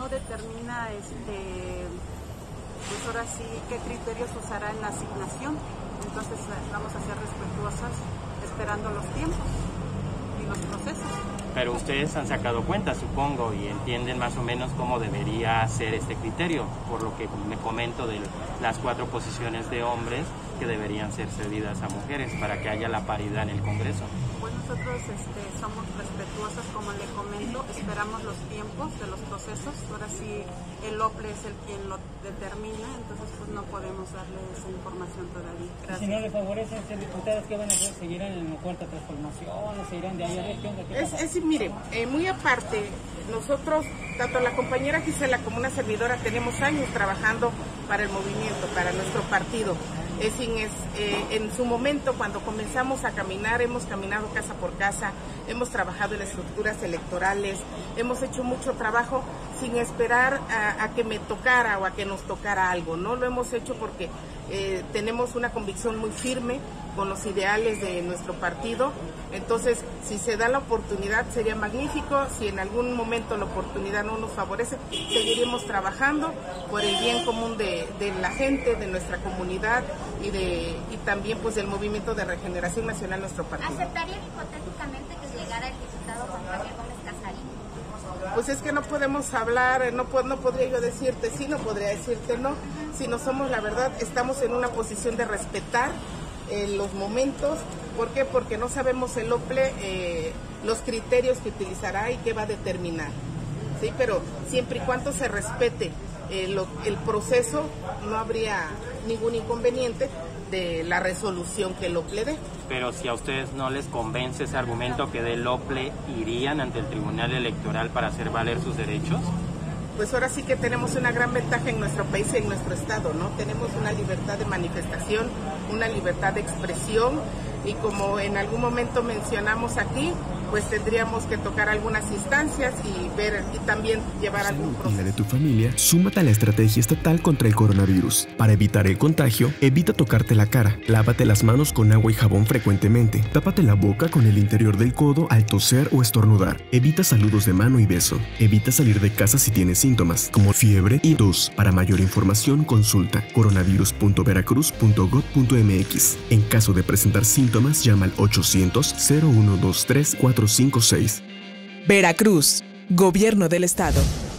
determina pues ahora sí qué criterios usará en la asignación. Entonces vamos a ser respetuosas esperando los tiempos y los procesos. Pero ustedes han sacado cuenta, supongo, y entienden más o menos cómo debería ser este criterio, por lo que me comento de las 4 posiciones de hombres que deberían ser cedidas a mujeres para que haya la paridad en el Congreso. Pues nosotros somos respetuosas, como le comento, esperamos los tiempos de los procesos. Ahora sí el OPLE es el quien lo determina, entonces pues no podemos darle esa información todavía. Gracias. Si no le favorece a diputados, ¿qué van a hacer? ¿Seguirán en la cuarta transformación o seguirán de ahí a ver qué onda? Mire, muy aparte, nosotros, tanto la compañera Gisela como una servidora, tenemos años trabajando para el movimiento, para nuestro partido. En su momento, cuando comenzamos a caminar, hemos caminado casa por casa, hemos trabajado en estructuras electorales, hemos hecho mucho trabajo sin esperar a que me tocara o a que nos tocara algo, ¿no? Lo hemos hecho porque tenemos una convicción muy firme con los ideales de nuestro partido. Entonces, si se da la oportunidad, sería magnífico. Si en algún momento la oportunidad no nos favorece, seguiremos trabajando por el bien común de la gente, de nuestra comunidad y también pues del movimiento de regeneración nacional de nuestro partido. ¿Aceptarían hipotéticamente que llegara el diputado Juan Javier Gómez Casarín? Pues es que no podemos hablar, no podría yo decirte sí, no podría decirte no. Si no somos, la verdad, estamos en una posición de respetar los momentos. ¿Por qué? Porque no sabemos el OPLE, los criterios que utilizará y qué va a determinar. Sí, pero siempre y cuando se respete el proceso, no habría ningún inconveniente de la resolución que el OPLE dé. Pero si a ustedes no les convence ese argumento que del OPLE, ¿irían ante el Tribunal Electoral para hacer valer sus derechos? Pues ahora sí que tenemos una gran ventaja en nuestro país y en nuestro estado, ¿no? Tenemos una libertad de manifestación, una libertad de expresión y como en algún momento mencionamos aquí, pues tendríamos que tocar algunas instancias y ver y también llevar algún proceso. Y la de tu familia, súmate a la estrategia estatal contra el coronavirus. Para evitar el contagio, evita tocarte la cara, lávate las manos con agua y jabón frecuentemente, tápate la boca con el interior del codo al toser o estornudar, evita saludos de mano y beso, evita salir de casa si tienes síntomas, como fiebre y tos. Para mayor información, consulta coronavirus.veracruz.gov.mx. En caso de presentar síntomas, llama al 800-0123-456. Veracruz, Gobierno del Estado.